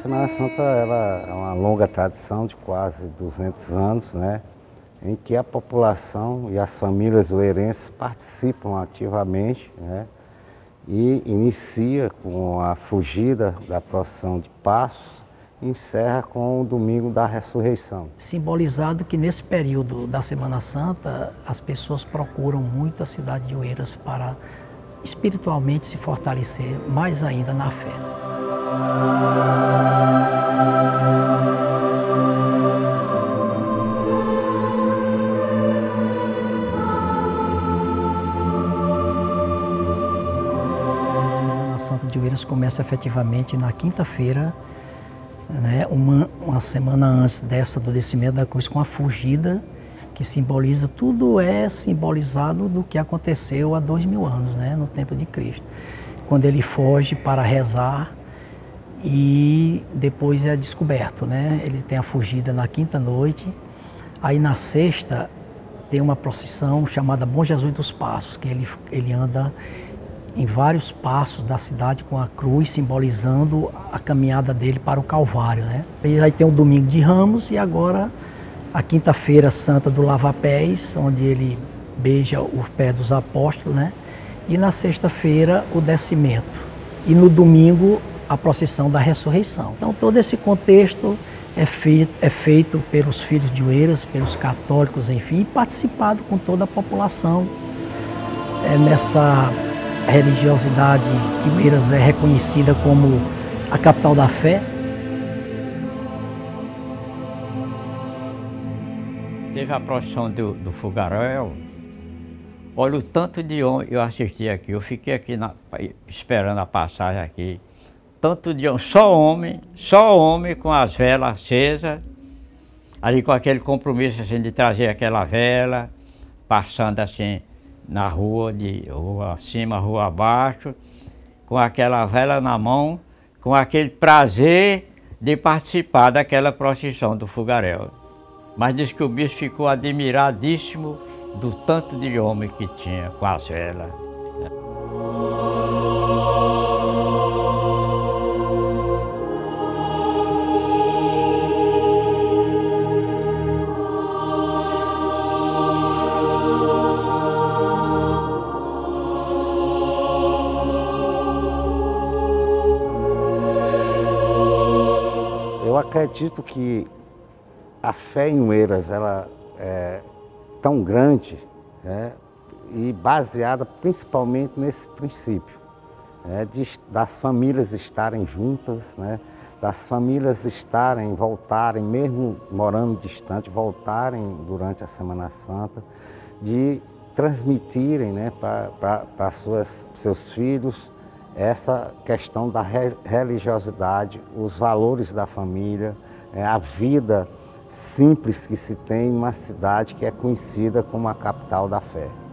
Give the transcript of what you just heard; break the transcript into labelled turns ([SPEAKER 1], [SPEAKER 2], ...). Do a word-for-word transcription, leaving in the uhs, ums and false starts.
[SPEAKER 1] Semana Santa ela é uma longa tradição de quase duzentos anos, né, em que a população e as famílias oeirenses participam ativamente, né, e inicia com a fugida da procissão de Passos e encerra com o domingo da ressurreição.
[SPEAKER 2] Simbolizado que nesse período da Semana Santa as pessoas procuram muito a cidade de Oeiras para espiritualmente se fortalecer mais ainda na fé. A Semana Santa de Oeiras começa efetivamente na quinta-feira, né, uma, uma semana antes dessa do descimento da cruz, com a fugida, que simboliza, tudo é simbolizado do que aconteceu há dois mil anos, né, no tempo de Cristo. Quando ele foge para rezar e depois é descoberto, né? Ele tem a fugida na quinta noite, aí na sexta tem uma procissão chamada Bom Jesus dos Passos, que ele, ele anda em vários passos da cidade com a cruz, simbolizando a caminhada dele para o Calvário, né? E aí tem o Domingo de Ramos e agora a quinta-feira santa do Lava-Pés, onde ele beija o pé dos apóstolos, né? E na sexta-feira o descimento. E no domingo a procissão da ressurreição. Então todo esse contexto é feito, é feito pelos filhos de Oeiras, pelos católicos, enfim, e participado com toda a população é, nessa religiosidade que Oeiras é reconhecida como a capital da fé.
[SPEAKER 3] Teve a procissão do, do fogaréu. Olha o tanto de homem eu assisti aqui, eu fiquei aqui na, esperando a passagem aqui. Tanto de homem, só homem, só homem com as velas acesas, ali com aquele compromisso assim, de trazer aquela vela, passando assim na rua, de rua acima, rua abaixo, com aquela vela na mão, com aquele prazer de participar daquela procissão do fogaréu. Mas diz que o bispo ficou admiradíssimo do tanto de homem que tinha com as velas.
[SPEAKER 1] Eu acredito que a fé em Oeiras ela é tão grande, né, e baseada principalmente nesse princípio, né, de, das famílias estarem juntas, né, das famílias estarem, voltarem, mesmo morando distante, voltarem durante a Semana Santa, de transmitirem, né, para seus filhos essa questão da re, religiosidade, os valores da família, é, a vida simples que se tem em uma cidade que é conhecida como a capital da fé.